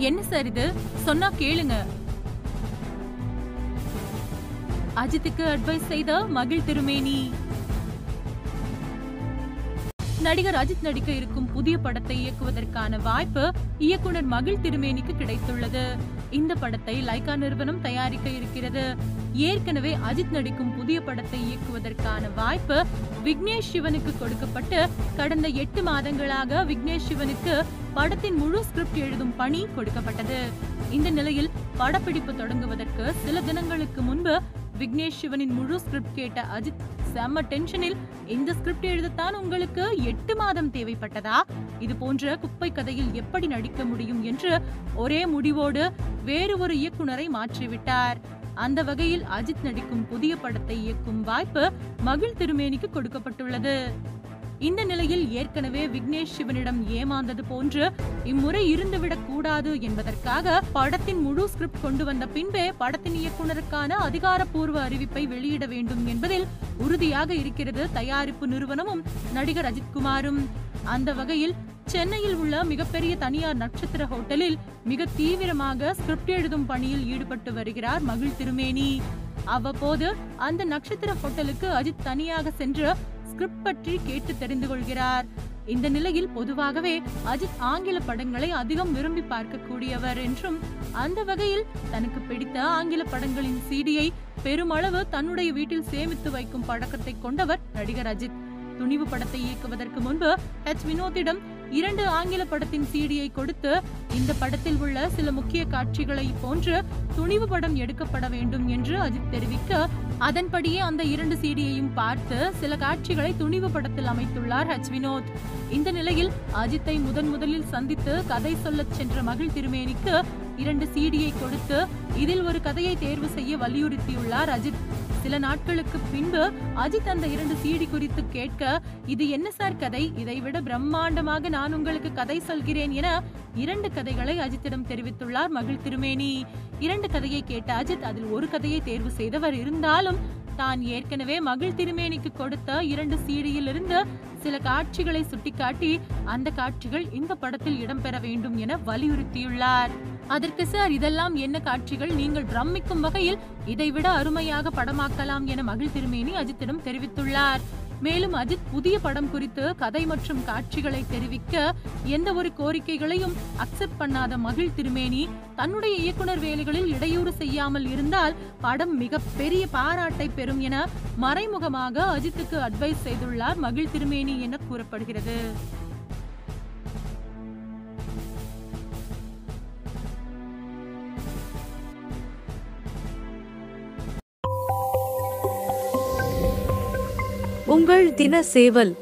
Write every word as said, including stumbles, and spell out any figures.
என்ன சார் இது? சொன்னா கேளுங்க. அஜித்துக்கு அட்வைஸ் செய்த மகிழ் திருமேனி. நடிகர் அஜித் நடிக்க இருக்கும் புதிய படத்தை இயக்குவதற்கான வாய்ப்பு இயக்குனர் மகிழ் திருமேனிக்கு கிடைத்துள்ளது. இந்த படத்தை லைகா நிறுவனம் தயாரிக்க இருக்கிறது. ஏற்கனவே அஜித் நடிக்கும் புதிய படத்தை இயக்குவதற்கான வாய்ப்பு விக்னேஷ் சிவனுக்கு கொடுக்கப்பட்டு கடந்த எட்டு மாதங்களாக விக்னேஷ் சிவனுக்கு படத்தின் முழு ஸ்கிரிப்ட் எழுதும் பணி கொடுக்கப்பட்டது. இந்த நிலையில் படப்பிடிப்பு தொடங்குவதற்கு சில தினங்களுக்கு முன்பு விக்னேஷ் சிவனின் முழு ஸ்கிரிப்ட் கேட்ட அஜித் செம்ம டென்ஷனில், இந்த ஸ்கிரிப்ட் எழுதத்தான் உங்களுக்கு எட்டு மாதம் தேவைப்பட்டதா? இது போன்ற குப்பை கதையில் எப்படி நடிக்க முடியும் என்று ஒரே முடிவோடு வேறு ஒரு இயக்குனரை மாற்றிவிட்டார். அந்த வகையில் அஜித் நடிக்கும் புதிய படத்தை இயக்கும் வாய்ப்பு மகிழ் திருமேனிக்கு கொடுக்கப்பட்டுள்ளது. இந்த நிலையில் ஏற்கனவே விக்னேஷ் சிவனிடம் ஏமாந்தது போன்று இம்முறை இருந்துவிடக் கூடாது என்பதற்காக படத்தின் முழு ஸ்கிரிப்ட் கொண்டு வந்த பின்பே படத்தின் இயக்குனருக்கான அதிகாரப்பூர்வ அறிவிப்பை வெளியிட வேண்டும் என்பதில் உறுதியாக இருக்கிறது தயாரிப்பு நிறுவனமும் நடிகர் அஜித்குமாரும். அந்த வகையில் சென்னையில் உள்ள மிகப்பெரிய தனியார் நட்சத்திர ஹோட்டலில் மிக தீவிரமாக ஸ்கிரிப்ட் எழுதும் பணியில் ஈடுபட்டு வருகிறார் மகிழ் திருமேனி. அவ்வப்போது அந்த நட்சத்திர ஹோட்டலுக்கு அஜித் தனியாக சென்று ஸ்கிரிப்ட் பற்றி கேட்டு தெரிந்து கொள்கிறார். இந்த நிலையில் பொதுவாகவே அஜித் ஆங்கில படங்களை அதிகம் விரும்பி பார்க்கக்கூடியவர் என்றும் அந்த வகையில் தனக்கு பிடித்த ஆங்கில படங்களின் சீடியை பெருமளவு தன்னுடைய வீட்டில் சேமித்து வைக்கும் பழக்கத்தை கொண்டவர் நடிகர் அஜித். துணிவு படத்தை இயக்குவதற்கு முன்பு ஹெச் வினோத்திடம் இரண்டு ஆங்கில படத்தின் சீடியை கொடுத்து இந்த படத்தில் உள்ள சில முக்கிய காட்சிகளை போன்று துணிவு படம் எடுக்கப்பட வேண்டும் என்று அஜித் தெரிவிக்க, அதன்படியே அந்த இரண்டு சீடியையும் பார்த்து சில காட்சிகளை துணிவு படத்தில் அமைத்துள்ளார் ஹெச் வினோத். இந்த நிலையில் அஜித்தை முதன் முதலில் சந்தித்து கதை சொல்லச் சென்ற மகிழ் திருமேனிக்கு இரண்டு சீடியை கொடுத்து இதில் ஒரு கதையை தேர்வு செய்ய வலியுறுத்தியுள்ளார் அஜித். சில நாட்களுக்கு பின்பு அஜித் அந்த இரண்டு சீடி குறித்து கேட்க, இது என்ன சார் கதை? இதைவிட பிரம்மாண்டமாக நான் உங்களுக்கு கதை சொல்கிறேன் என இரண்டு கதைகளை அஜித்திடம் தெரிவித்துள்ளார் மகிழ் திருமேனி. இரண்டு கதையை கேட்ட அஜித் அதில் ஒரு கதையை தேர்வு செய்தவர் இருந்தாலும் தான் ஏற்கனவே மகிழ் திருமேனிக்கு கொடுத்த இரண்டு சீடியில் இருந்து சில காட்சிகளை சுட்டிக்காட்டி அந்த காட்சிகள் இந்த படத்தில் இடம்பெற வேண்டும் என வலியுறுத்தியுள்ளார். அதற்கு சார் இதெல்லாம் என்ன காட்சிகள்? நீங்கள் பிரமிக்கும் வகையில் இதைவிட அருமையாக படமாக்கலாம் என மகிழ் திருமேனி அஜித்திடம் தெரிவித்துள்ளார். மேலும் அஜித் புதிய படம் குறித்து கதை மற்றும் காட்சிகளை தெரிவிக்க எந்த ஒரு கோரிக்கைகளையும் அக்செப்ட் பண்ணாத மகிழ் திருமேனி தன்னுடைய இயக்குனர் வேலைகளில் இடையூறு செய்யாமல் இருந்தால் படம் மிக பெரிய பாராட்டை பெறும் என மறைமுகமாக அஜித்துக்கு அட்வைஸ் செய்துள்ளார் மகிழ் திருமேனி என கூறப்படுகிறது. உங்கள் தின சேவல்